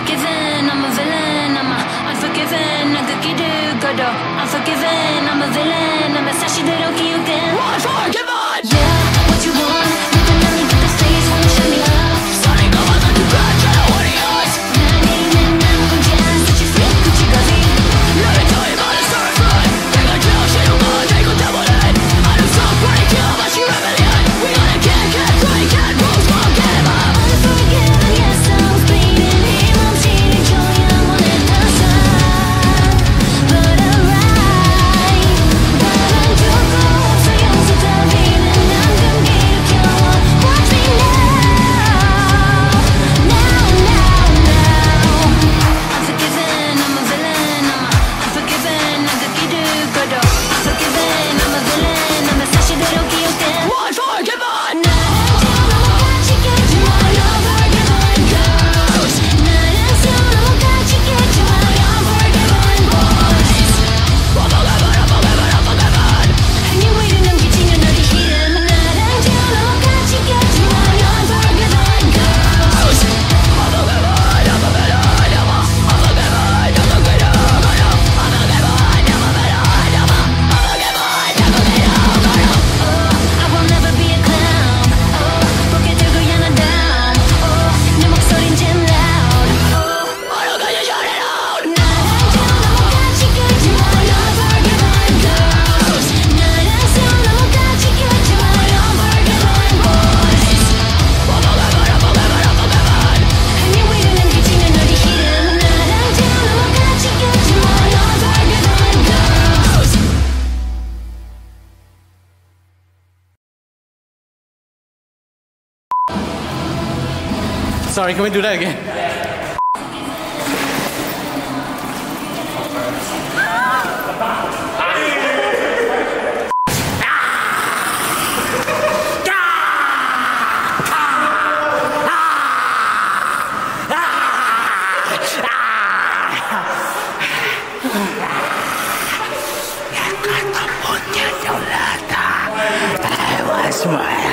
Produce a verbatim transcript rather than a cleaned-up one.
unforgiven, I'm a villain, I'm a unforgiven, 나그기를 걸어 unforgiven, I'm a villain, I'm a 사실대로 기억된 unforgiven. Yeah, what you want, never let me get the face, wanna shut me up. Starting go on like a bad kind of audience. 난 이는 난 혼자 such a freak, 그치 거지. 너를 더 이만한 story front. 내가 제일 싫은 건 이것 때문에. I do some break, yeah, but she rebellion. We gotta get, get, break, get, rules, won't give up. Unforgiven, yes, I was bleeding. 힘없이는 조용 원했던 But I'm right. 바람 두고 없어 용서 따위는 난 금기를 켜워. Watch me now. Now, now, now. Unforgiven, I'm a villain. I'm a unforgiven, 나그기를 걸어. Unforgiven, I'm a villain. I'm a 사실대로 기억된 Unforgiven. 나랑 같이 깨지마. Unforgiven girls. 나랑 서로 같이 깨지마. Unforgiven boys. Unforgiven, unforgiven, unforgiven. Anyway, 남기지는 어디 싫음. 나랑 서로 같이 깨지마. Unforgiven girls. Unforgiven, unforgiven, unforgiven, unforgiven, I will never be a clown. Oh, 고개 들고 향한 down. Oh, 내 목소린 진 loud. Oh, Why don't you shut it out? 나랑 서로 같이 깨지마. Unforgiven girls. 나랑 서로 같이 깨지마. Unforgiven boys. Unforgiven, unforgiven, unforgiven. Anyway, 남기지는 어디 싫음. 나랑 서로 같이 깨지마. Unforgiven girls. Sorry, can we do that again? I was my